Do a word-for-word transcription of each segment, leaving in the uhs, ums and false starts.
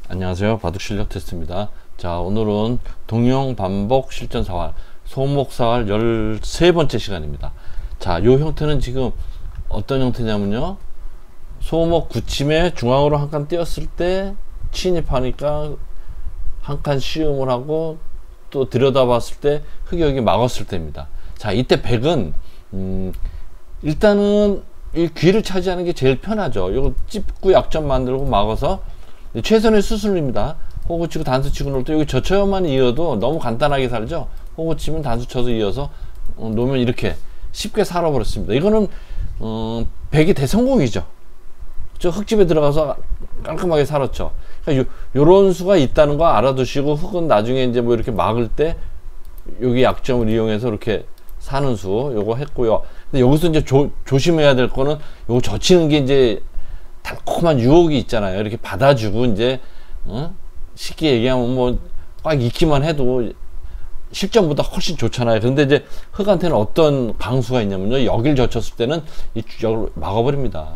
안녕하세요. 바둑실력 테스트입니다. 자, 오늘은 동형 반복 실전 사활 소목 사활 열세 번째 시간입니다. 자, 요 형태는 지금 어떤 형태냐면요, 소목 굳힘에 중앙으로 한 칸 띄었을 때 침입하니까 한 칸 시음을 하고 또 들여다봤을 때 흙이 여기 막았을 때입니다. 자, 이때 백은 음, 일단은 이 귀를 차지하는 게 제일 편하죠. 이거 찝고 약점 만들고 막아서 최선의 수순입니다. 호구 치고 단수 치고 놓을 때 여기 저쳐만 이어도 너무 간단하게 살죠. 호구 치면 단수 쳐서 이어서 어, 놓으면 이렇게 쉽게 살아버렸습니다. 이거는 어, 백이 대성공이죠. 저 흙집에 들어가서 깔끔하게 살았죠. 그러니까 요, 요런 수가 있다는 거 알아두시고, 흙은 나중에 이제 뭐 이렇게 막을 때 여기 약점을 이용해서 이렇게 사는 수 요거 했고요. 근데 여기서 이제 조, 조심해야 될 거는 요거 젖히는 게 이제 달콤한 유혹이 있잖아요. 이렇게 받아주고 이제 어? 쉽게 얘기하면 뭐 꽉 익히만 해도 실전보다 훨씬 좋잖아요. 근데 이제 흙한테는 어떤 강수가 있냐면요, 여길 젖혔을 때는 이 여기를 막아버립니다.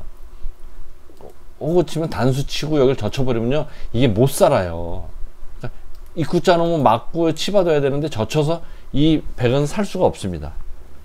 호구 치면 단수 치고 여기를 젖혀버리면요, 이게 못 살아요. 그러니까 이 굿자 놓으면 막고 치받아야 되는데 젖혀서 이 백은 살 수가 없습니다.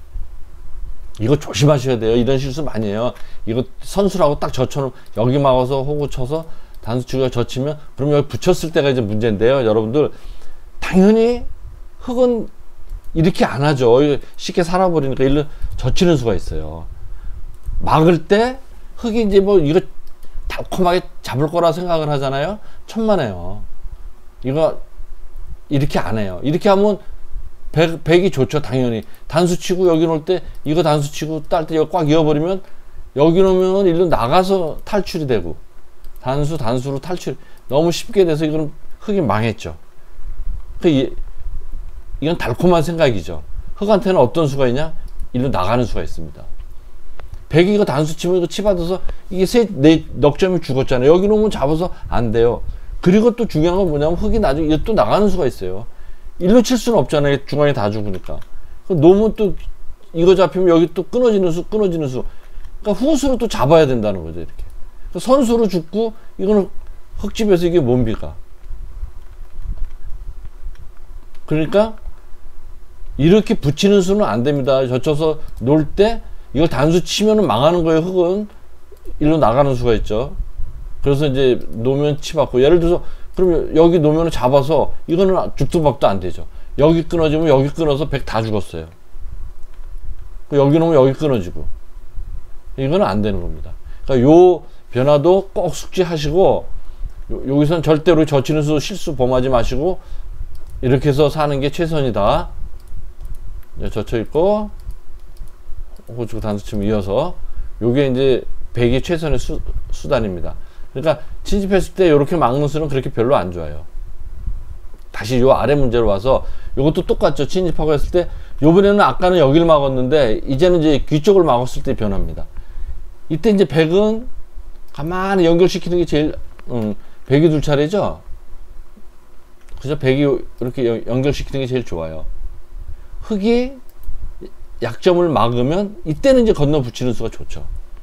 이거 조심하셔야 돼요. 이런 실수 많이 해요. 이거 선수라고 딱 젖혀놓으면 여기 막아서 호구 쳐서 단수 치고 젖히면 그럼 여기 붙였을 때가 이제 문제인데요. 여러분들 당연히 흙은 이렇게 안 하죠. 쉽게 살아버리니까 일로 젖히는 수가 있어요. 막을 때 흙이 이제 뭐 이거 달콤하게 잡을 거라 생각을 하잖아요. 천만에요. 이거 이렇게 안 해요. 이렇게 하면 백, 백이 좋죠. 당연히 단수 치고 여기 놓을 때 이거 단수 치고 딸 때 이거 꽉 이어버리면 여기 놓으면 일로 나가서 탈출이 되고, 단수 단수로 탈출 너무 쉽게 돼서 이거는 흙이 망했죠. 그 이, 이건 달콤한 생각이죠. 흙한테는 어떤 수가 있냐, 일로 나가는 수가 있습니다. 백이 이거 단수 치면 이거 치받아서 이게 세, 네, 넉 점이 죽었잖아요. 여기 놓으면 잡아서 안 돼요. 그리고 또 중요한 건 뭐냐면 흙이 나중에 또 나가는 수가 있어요. 일로 칠 수는 없잖아요. 중앙에 다 죽으니까. 놓으면 또 이거 잡히면 여기 또 끊어지는 수, 끊어지는 수. 그러니까 후수로 또 잡아야 된다는 거죠. 이렇게. 그러니까 선수로 죽고, 이거는 흙집에서 이게 뭡니까? 그러니까 이렇게 붙이는 수는 안 됩니다. 젖혀서 놓을 때 이걸 단수 치면은 망하는 거예요. 흙은 일로 나가는 수가 있죠. 그래서 이제 놓으면 치받고, 예를 들어서 그러면 여기 놓으면 잡아서 이거는 죽도 밥도 안 되죠. 여기 끊어지면 여기 끊어서 백 다 죽었어요. 여기 놓으면 여기 끊어지고, 이거는 안 되는 겁니다. 그러니까 요 변화도 꼭 숙지하시고, 요, 여기선 절대로 젖히는 수 실수 범하지 마시고, 이렇게 해서 사는 게 최선이다. 젖혀 있고 호구 단수 치면 이어서, 요게 이제 백이 최선의 수, 수단입니다. 그러니까 침입했을 때 이렇게 막는 수는 그렇게 별로 안 좋아요. 다시 요 아래 문제로 와서, 요것도 똑같죠. 침입하고 했을 때 요번에는 아까는 여기를 막았는데 이제는 이제 귀 쪽을 막았을 때 변합니다. 이때 이제 백은 가만히 연결시키는 게 제일 음, 백이 둘 차례죠. 그죠? 백이 이렇게 연결시키는 게 제일 좋아요. 흙이 약점을 막으면 이때는 이제 건너 붙이는 수가 좋죠.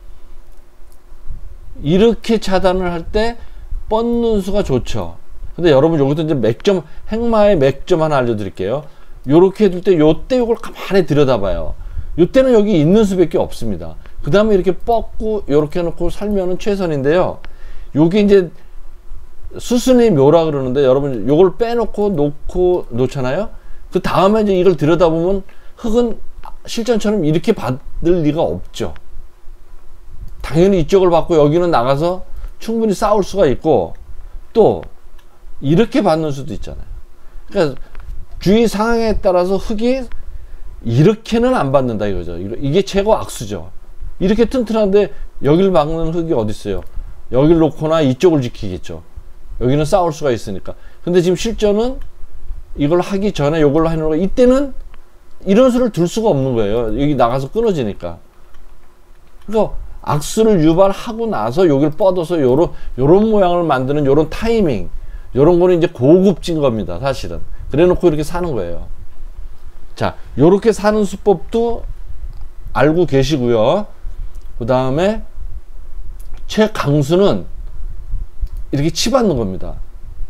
이렇게 차단을 할 때 뻗는 수가 좋죠. 근데 여러분 여기서 이제 맥점, 행마의 맥점 하나 알려드릴게요. 요렇게 해둘 때 요때 요걸 가만히 들여다봐요. 요때는 여기 있는 수밖에 없습니다. 그 다음에 이렇게 뻗고 요렇게 해놓고 살면은 최선인데요. 요게 이제 수순의 묘라 그러는데, 여러분 요걸 빼놓고 놓고 놓잖아요. 그 다음에 이제 이걸 들여다보면 흙은 실전처럼 이렇게 받을 리가 없죠. 당연히 이쪽을 받고 여기는 나가서 충분히 싸울 수가 있고, 또 이렇게 받는 수도 있잖아요. 그러니까 주위 상황에 따라서 흙이 이렇게는 안 받는다 이거죠. 이게 최고 악수죠. 이렇게 튼튼한데 여기를 막는 흙이 어디 있어요. 여기를 놓거나 이쪽을 지키겠죠. 여기는 싸울 수가 있으니까. 근데 지금 실전은 이걸 하기 전에 이걸로 해놓은 거, 이때는 이런 수를 둘 수가 없는 거예요. 여기 나가서 끊어지니까. 그러니까 악수를 유발하고 나서 여기를 뻗어서 요런 요런 모양을 만드는 요런 타이밍, 요런 거는 이제 고급진 겁니다. 사실은. 그래 놓고 이렇게 사는 거예요. 자, 요렇게 사는 수법도 알고 계시고요. 그 다음에 최강수는 이렇게 치받는 겁니다.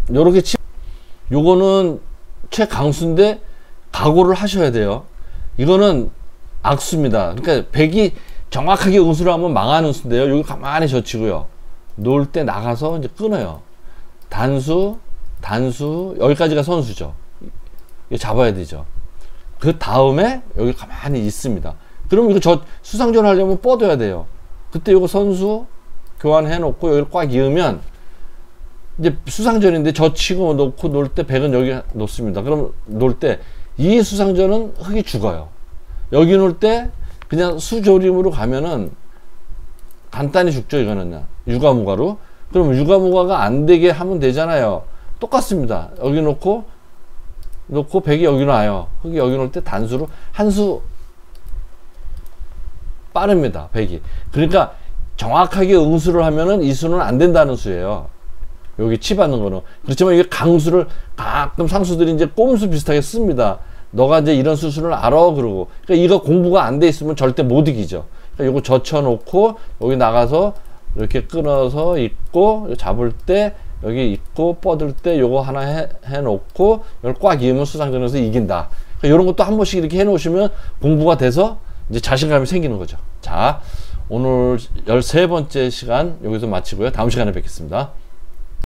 요렇게 치, 요거는 최강수인데 각오를 하셔야 돼요. 이거는 악수입니다. 그러니까 백이 정확하게 응수를 하면 망하는 수인데요. 여기 가만히 젖히고요. 놓을 때 나가서 이제 끊어요. 단수, 단수, 여기까지가 선수죠. 이거 잡아야 되죠. 그 다음에 여기 가만히 있습니다. 그럼 이거 저 수상전 하려면 뻗어야 돼요. 그때 이거 선수 교환해 놓고 여기를 꽉 이으면 이제 수상전인데 저 치고 놓고 놓을 때 백은 여기 놓습니다. 그럼 놓을 때 이 수상전은 흙이 죽어요. 여기 놓을 때 그냥 수조림으로 가면은 간단히 죽죠. 이거는 유가무가로. 그럼 유가무가가 안 되게 하면 되잖아요. 똑같습니다. 여기 놓고 놓고 백이 여기 놔요. 흙이 여기 놓을 때 단수로 한 수 빠릅니다. 백이. 그러니까 정확하게 응수를 하면은 이 수는 안 된다는 수예요. 여기 치 받는 거는. 그렇지만 이게 강수를 가끔 상수들이 이제 꼼수 비슷하게 씁니다. 너가 이제 이런 수술을 알아. 그러고. 그러니까 이거 공부가 안 돼 있으면 절대 못 이기죠. 그러니까 요거 젖혀놓고 여기 나가서 이렇게 끊어서 있고 잡을 때 여기 있고 뻗을 때 요거 하나 해, 해놓고 이걸 꽉 이으면 수상전에서 이긴다. 그러니까 이런 것도 한 번씩 이렇게 해놓으시면 공부가 돼서 이제 자신감이 생기는 거죠. 자, 오늘 열세 번째 시간 여기서 마치고요. 다음 시간에 뵙겠습니다.